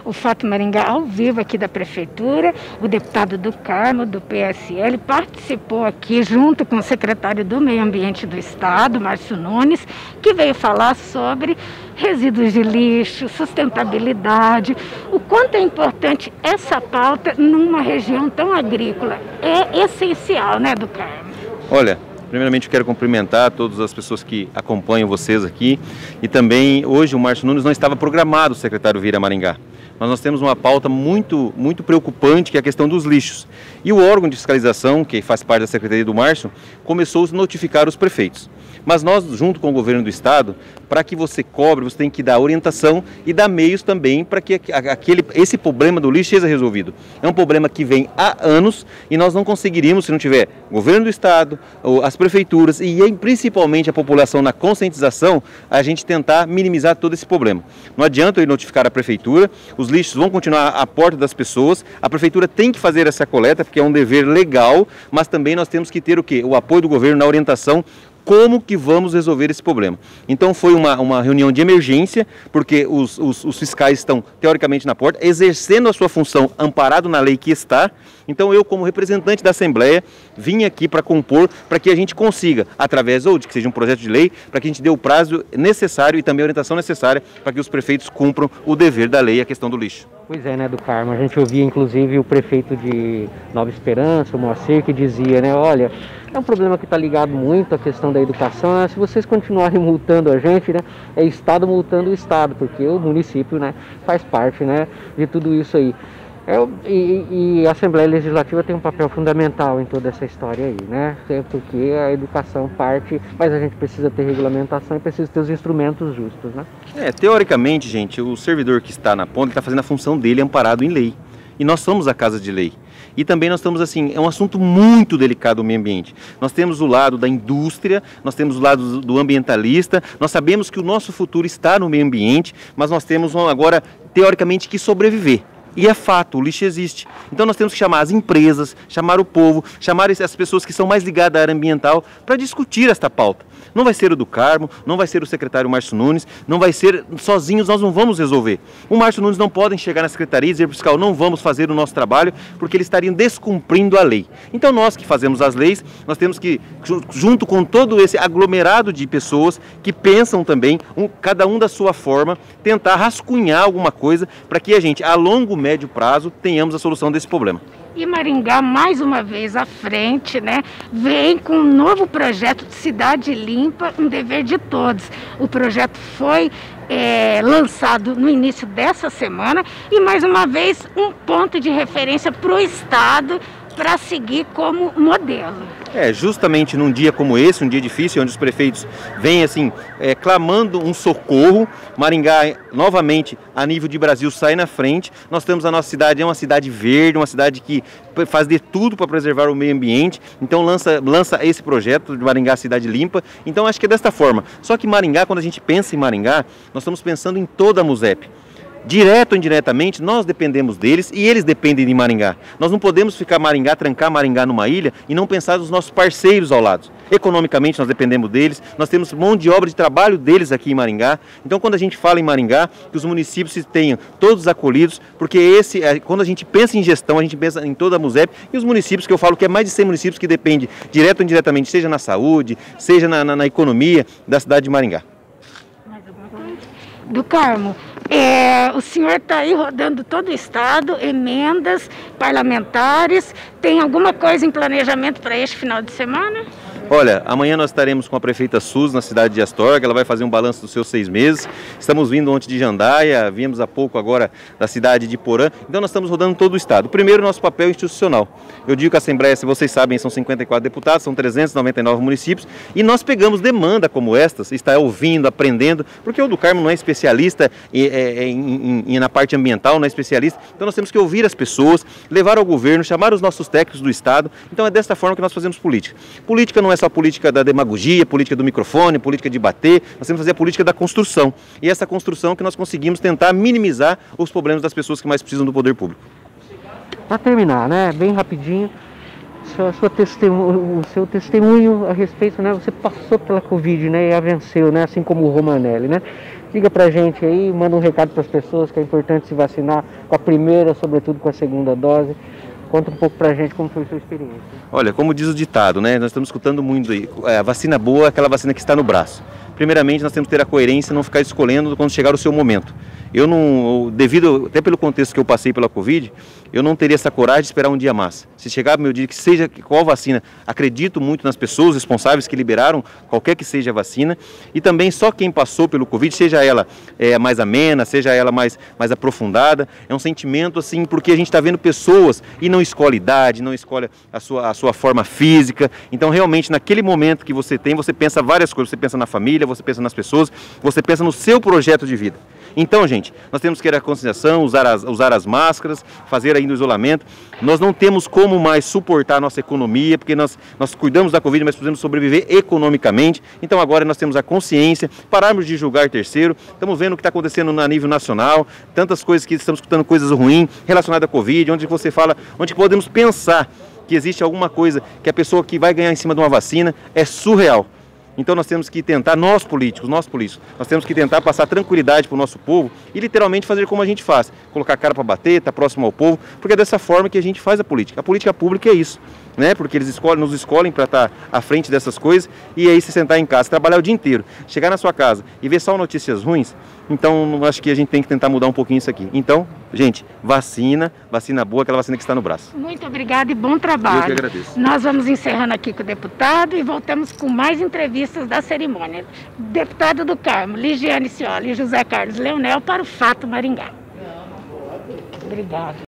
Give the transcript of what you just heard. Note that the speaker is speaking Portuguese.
o Fato Maringá ao vivo aqui da Prefeitura. O deputado do Carmo, do PSL, participou aqui junto com o secretário do Meio Ambiente do Estado, Márcio Nunes, que veio falar sobre resíduos de lixo, sustentabilidade, o quanto é importante essa pauta numa região tão agrícola. É essencial, né, do Carmo? Olha, primeiramente eu quero cumprimentar todas as pessoas que acompanham vocês aqui e também hoje o Márcio Nunes não estava programado, o secretário vir a Maringá. Mas nós temos uma pauta muito preocupante, que é a questão dos lixos. E o órgão de fiscalização, que faz parte da Secretaria do Márcio, começou a notificar os prefeitos. Mas nós, junto com o governo do estado, para que você cobre, você tem que dar orientação e dar meios também para que esse problema do lixo seja resolvido. É um problema que vem há anos e nós não conseguiríamos, se não tiver governo do estado, as prefeituras e principalmente a população na conscientização, a gente tentar minimizar todo esse problema. Não adianta eu notificar a prefeitura, os lixos vão continuar à porta das pessoas, a prefeitura tem que fazer essa coleta, porque é um dever legal, mas também nós temos que ter o quê? O apoio do governo na orientação. Como que vamos resolver esse problema? Então foi uma reunião de emergência, porque os fiscais estão teoricamente na porta, exercendo a sua função amparado na lei que está. Então eu, como representante da Assembleia, vim aqui para compor, para que a gente consiga, através ou de que seja um projeto de lei, para que a gente dê o prazo necessário e também a orientação necessária para que os prefeitos cumpram o dever da lei, a questão do lixo. Pois é, né, do Carmo, a gente ouvia inclusive o prefeito de Nova Esperança, o Moacir, que dizia, né, olha, é um problema que está ligado muito à questão da educação, né? Se vocês continuarem multando a gente, né, é Estado multando o Estado, porque o município, né, faz parte, né, de tudo isso aí. E a Assembleia Legislativa tem um papel fundamental em toda essa história aí, né? Porque a educação parte, mas a gente precisa ter regulamentação e precisa ter os instrumentos justos, né? Teoricamente, gente, o servidor que está na ponta está fazendo a função dele amparado em lei. E nós somos a casa de lei. E também nós estamos assim, é um assunto muito delicado o meio ambiente. Nós temos o lado da indústria, nós temos o lado do ambientalista, nós sabemos que o nosso futuro está no meio ambiente, mas nós temos agora, teoricamente, que sobreviver. E é fato, o lixo existe. Então nós temos que chamar as empresas, chamar o povo, chamar as pessoas que são mais ligadas à área ambiental para discutir esta pauta. Não vai ser o do Carmo, não vai ser o secretário Márcio Nunes, não vai ser sozinhos, nós não vamos resolver. O Márcio Nunes não podem chegar na secretaria e dizer para o fiscal, não vamos fazer o nosso trabalho, porque eles estariam descumprindo a lei. Então nós que fazemos as leis, nós temos que, junto com todo esse aglomerado de pessoas que pensam também, cada um da sua forma, tentar rascunhar alguma coisa para que a gente, a longo, médio prazo, tenhamos a solução desse problema. E Maringá, mais uma vez à frente, né, vem com um novo projeto de cidade limpa, um dever de todos. O projeto foi lançado no início dessa semana e, mais uma vez, um ponto de referência para o Estado para seguir como modelo. Justamente num dia como esse, um dia difícil, onde os prefeitos vêm assim, clamando um socorro, Maringá, novamente, a nível de Brasil, sai na frente. Nós temos a nossa cidade, é uma cidade verde, uma cidade que faz de tudo para preservar o meio ambiente, então lança esse projeto de Maringá Cidade Limpa. Então acho que é desta forma. Só que Maringá, quando a gente pensa em Maringá, nós estamos pensando em toda a MUSEP. Direto ou indiretamente, nós dependemos deles e eles dependem de Maringá. Nós não podemos trancar Maringá numa ilha e não pensar nos nossos parceiros ao lado. Economicamente nós dependemos deles, nós temos mão de obra de trabalho deles aqui em Maringá. Então quando a gente fala em Maringá, que os municípios tenham todos acolhidos, porque quando a gente pensa em gestão, a gente pensa em toda a MUSEP e os municípios, que eu falo que é mais de 100 municípios que dependem direto ou indiretamente, seja na saúde, seja na economia da cidade de Maringá. Do Carmo, o senhor está aí rodando todo o estado, emendas parlamentares, tem alguma coisa em planejamento para este final de semana? Olha, amanhã nós estaremos com a prefeita Suzy na cidade de Astorga, ela vai fazer um balanço dos seus 6 meses. Estamos vindo ontem de Jandaia, viemos há pouco agora da cidade de Porã, então nós estamos rodando todo o estado. Primeiro, nosso papel institucional. Eu digo que a Assembleia, se vocês sabem, são 54 deputados, são 399 municípios, e nós pegamos demanda como estas, está ouvindo, aprendendo, porque o do Carmo não é especialista na parte ambiental, não é especialista, então nós temos que ouvir as pessoas, levar ao governo, chamar os nossos técnicos do estado. Então é desta forma que nós fazemos política. Política não é só política da demagogia, política do microfone, política de bater, nós temos que fazer a política da construção. E essa construção que nós conseguimos tentar minimizar os problemas das pessoas que mais precisam do poder público. Para terminar, né, bem rapidinho, o seu testemunho a respeito, né, você passou pela Covid, né, e a venceu, né, assim como o Romanelli, né? Diga pra gente aí, manda um recado para as pessoas que é importante se vacinar com a primeira, sobretudo com a segunda dose. Conta um pouco pra gente como foi a sua experiência. Olha, como diz o ditado, né? Nós estamos escutando muito aí, a vacina boa é aquela vacina que está no braço. Primeiramente, nós temos que ter a coerência e não ficar escolhendo quando chegar o seu momento. Eu não, devido até pelo contexto que eu passei pela Covid, eu não teria essa coragem de esperar um dia mais. Se chegar o meu dia, que seja qual vacina, acredito muito nas pessoas responsáveis que liberaram qualquer que seja a vacina, e também só quem passou pelo Covid, seja ela mais amena, seja ela mais aprofundada, é um sentimento assim, porque a gente está vendo pessoas e não escolhe idade, não escolhe a sua forma física. Então realmente naquele momento que você tem, você pensa várias coisas, você pensa na família, você pensa nas pessoas, você pensa no seu projeto de vida. Então, gente, nós temos que ter a conscientização, usar as máscaras, fazer ainda o isolamento. Nós não temos como mais suportar a nossa economia, porque nós cuidamos da Covid, mas precisamos sobreviver economicamente. Então agora nós temos a consciência, pararmos de julgar terceiro, estamos vendo o que está acontecendo a nível nacional, tantas coisas que estamos escutando, coisas ruins relacionadas à Covid, onde você fala, onde podemos pensar que existe alguma coisa que a pessoa que vai ganhar em cima de uma vacina é surreal. Então nós temos que tentar, nós políticos, nós temos que tentar passar tranquilidade para o nosso povo e literalmente fazer como a gente faz, colocar a cara para bater, estar próximo ao povo, porque é dessa forma que a gente faz a política. A política pública é isso, né? Porque eles nos escolhem para estar à frente dessas coisas e aí se sentar em casa, trabalhar o dia inteiro, chegar na sua casa e ver só notícias ruins. Então acho que a gente tem que tentar mudar um pouquinho isso aqui. Então, gente, vacina boa, aquela vacina que está no braço. Muito obrigada e bom trabalho. Eu que agradeço. Nós vamos encerrando aqui com o deputado e voltamos com mais entrevistas da cerimônia. Deputado do Carmo, Ligiane Scioli e José Carlos Leonel para o Fato Maringá. Obrigada.